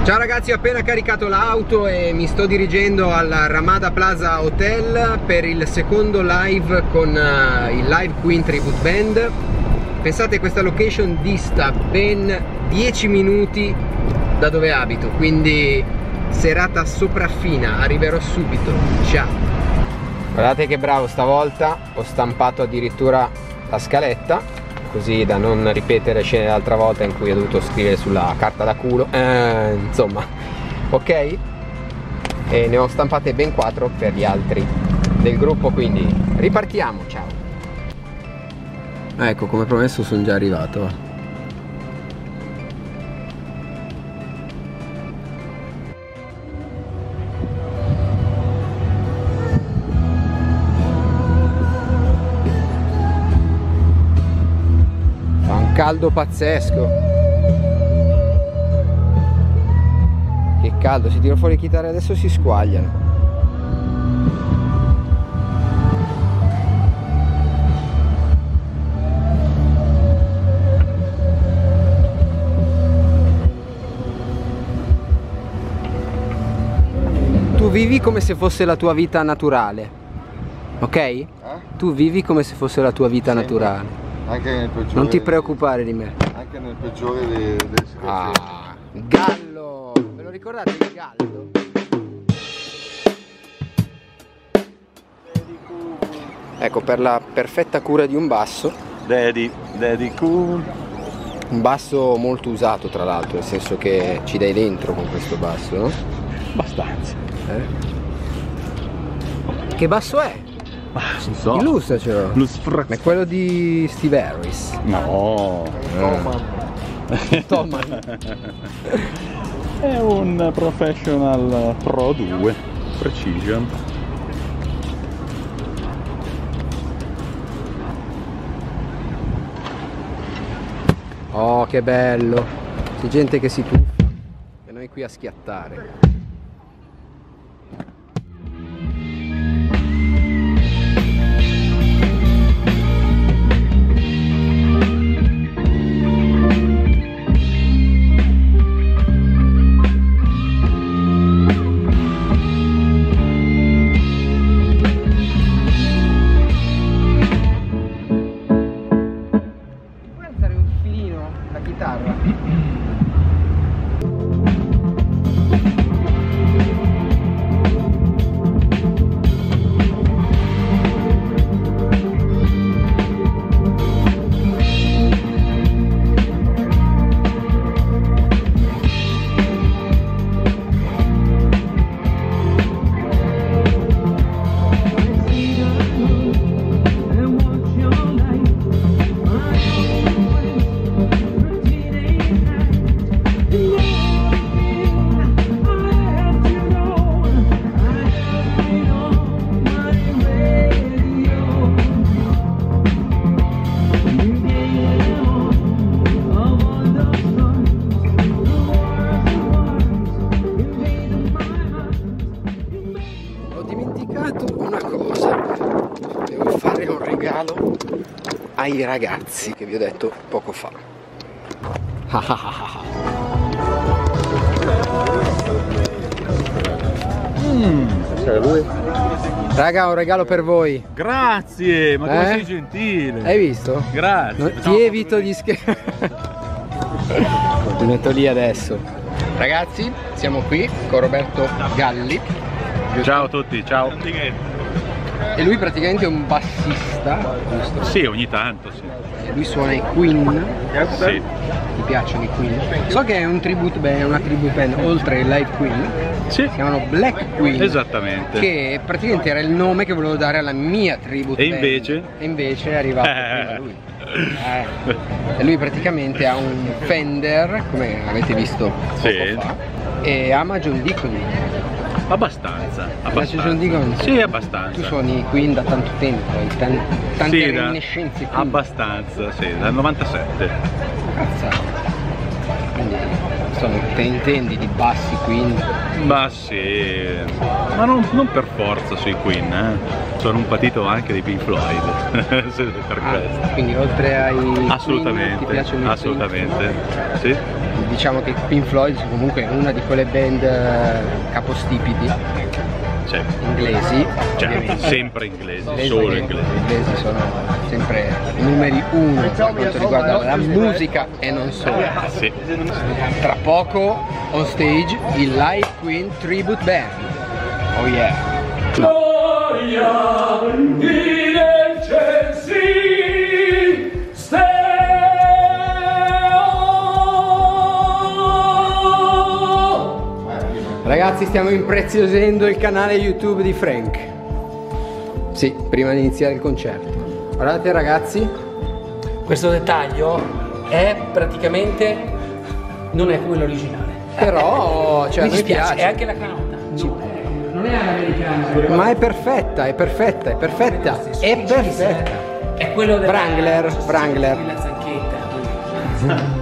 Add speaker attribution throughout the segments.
Speaker 1: Ciao ragazzi, ho appena caricato l'auto e mi sto dirigendo al Ramada Plaza Hotel per il secondo live con il Live Queen Tribute Band. Pensate, questa location dista ben 10 minuti da dove abito, quindi serata sopraffina, arriverò subito. Ciao. Guardate che bravo, stavolta ho stampato addirittura la scaletta, così da non ripetere scene l'altra volta in cui ho dovuto scrivere sulla carta da culo, insomma, ok? E ne ho stampate ben 4 per gli altri del gruppo, quindi ripartiamo, ciao! Ecco, come promesso sono già arrivato. Caldo pazzesco, che caldo, se tiro fuori le chitarre adesso si squagliano. Tu vivi come se fosse la tua vita naturale, ok? Tu vivi come se fosse la tua vita naturale.
Speaker 2: Anche nel peggiore,
Speaker 1: non ti preoccupare di me.
Speaker 2: Anche nel peggiore delle situazioni.
Speaker 1: Ah, gallo! Ve lo ricordate il gallo? Ecco, per la perfetta cura di un basso.
Speaker 2: Daddy cool.
Speaker 1: Un basso molto usato tra l'altro, nel senso che ci dai dentro con questo basso, no?
Speaker 2: Abbastanza.
Speaker 1: Che basso è?
Speaker 2: Non so.
Speaker 1: Illustracelo. Ma è quello di Steve Harris.
Speaker 2: No.
Speaker 1: Thomann.
Speaker 2: È un Professional Pro 2 Precision.
Speaker 1: Oh, che bello. C'è gente che si tuffa e noi qui a schiattare. Ai ragazzi che vi ho detto poco fa.
Speaker 2: C'è lui.
Speaker 1: Raga, un regalo per voi.
Speaker 2: Grazie, ma come sei gentile.
Speaker 1: Hai visto?
Speaker 2: Grazie.
Speaker 1: Ti evito gli scherzi. Mi metto lì adesso. Ragazzi, siamo qui con Roberto Galli.
Speaker 2: Ciao a tutti, ciao.
Speaker 1: E lui praticamente è un bassista, giusto?
Speaker 2: Sì, ogni tanto, sì.
Speaker 1: E lui suona i Queen.
Speaker 2: Sì.
Speaker 1: Ti piacciono i Queen? So che è un tribute band, una tribute band oltre il Live Queen.
Speaker 2: Sì.
Speaker 1: Si chiamano Black Queen.
Speaker 2: Esattamente.
Speaker 1: Che praticamente era il nome che volevo dare alla mia tribute
Speaker 2: e
Speaker 1: band.
Speaker 2: E
Speaker 1: invece è arrivato prima lui. E lui praticamente ha un Fender, come avete visto poco fa, e ama John Deacon.
Speaker 2: Abbastanza.
Speaker 1: Piace John Deacon?
Speaker 2: Sì, abbastanza.
Speaker 1: Tu suoni i Queen da tanto tempo, hai tante
Speaker 2: sì,
Speaker 1: reminiscenze Queen.
Speaker 2: Abbastanza, sì, dal 97.
Speaker 1: Cazzo. Quindi te intendi di bassi Queen?
Speaker 2: Ma sì, ma non per forza sui Queen, sono un patito anche dei Pink Floyd. Per questo.
Speaker 1: Quindi oltre ai
Speaker 2: assolutamente,
Speaker 1: Queen, ti piacciono i
Speaker 2: assolutamente, sì.
Speaker 1: Il diciamo che Pink Floyd comunque è una di quelle band capostipiti inglesi,
Speaker 2: cioè, sempre inglesi, solo inglesi.
Speaker 1: Gli inglesi sono sempre i numeri uno per quanto riguarda la musica e non solo.
Speaker 2: Sì.
Speaker 1: Tra poco on stage il Live Queen Tribute Band. Oh yeah! Ragazzi, stiamo impreziosendo il canale YouTube di Frank. Sì, prima di iniziare il concerto. Guardate ragazzi,
Speaker 3: questo dettaglio è praticamente non è quello originale.
Speaker 1: però cioè,
Speaker 3: mi
Speaker 1: mi
Speaker 3: dispiace,
Speaker 1: piace.
Speaker 3: è anche la canotta. Non è all'americana.
Speaker 1: Ma è perfetta, è perfetta, è perfetta, è perfetta.
Speaker 3: È quello della
Speaker 1: Wrangler.
Speaker 3: La zanchetta.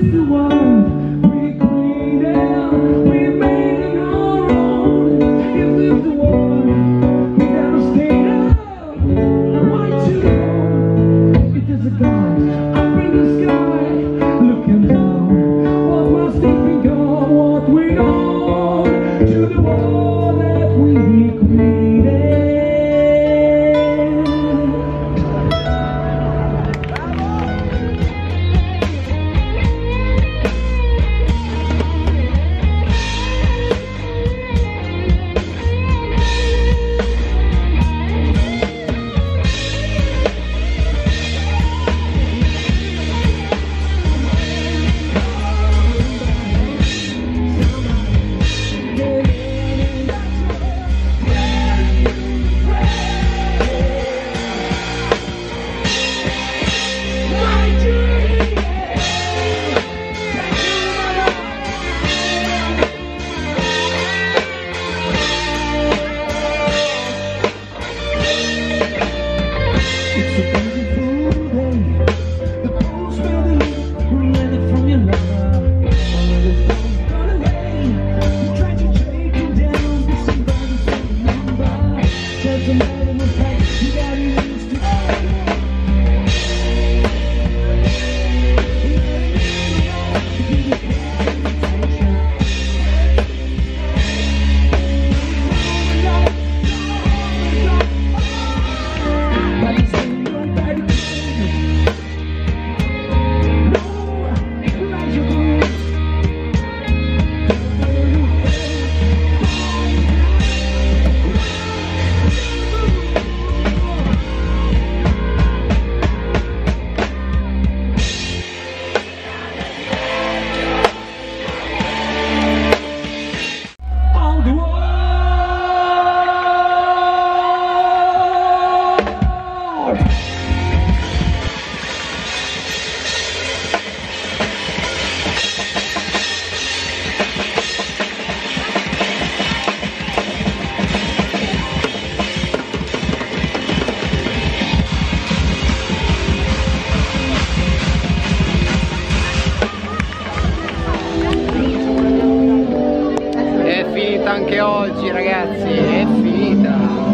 Speaker 1: Anche oggi ragazzi, è finita.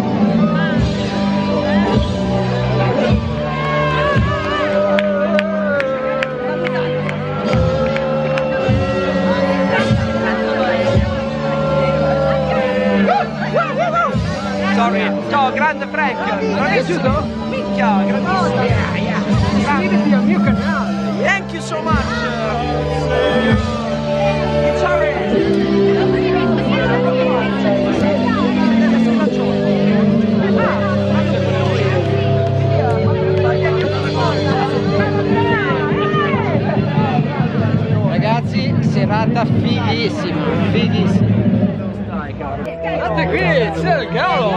Speaker 3: Sorry. Ciao, grande Frank. Non è piaciuto? Minchia, grandissimo.
Speaker 1: Iscriviti al mio canale.
Speaker 3: Thank you so much. Sorry.
Speaker 1: Ragazzi, serata fighissima, fighissima. Guardate qui, c'è il cavolo!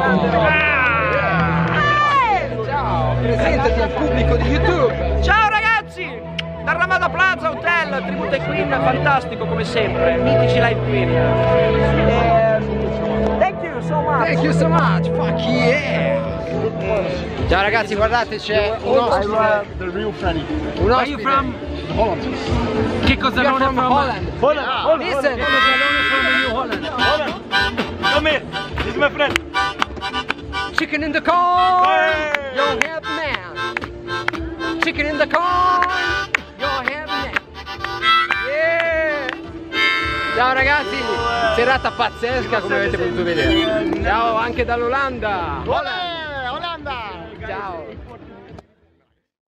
Speaker 1: Ciao, presentati al pubblico di YouTube!
Speaker 3: Ciao ragazzi! Dal Ramada Plaza Hotel, tributo ai Queen, fantastico come sempre, mitici live Queen. Thank you so much!
Speaker 1: Thank you so much, fuck yeah! Ciao ragazzi, guardate, c'è un ospite.
Speaker 4: The real Freddy.
Speaker 1: Un
Speaker 3: Are you
Speaker 1: ospite.
Speaker 3: from?
Speaker 4: Holland.
Speaker 3: Che cosa non è
Speaker 1: From Holland.
Speaker 4: Holland.
Speaker 1: Listen.
Speaker 3: Che cosa non è from New Holland?
Speaker 4: Holland. Come here. This is my friend.
Speaker 1: Chicken in the corn,
Speaker 4: Hey!
Speaker 1: your head man. Chicken in the corn, your head man. Yeah! Ciao ragazzi, serata pazzesca come avete potuto vedere. Ciao anche dall'Olanda.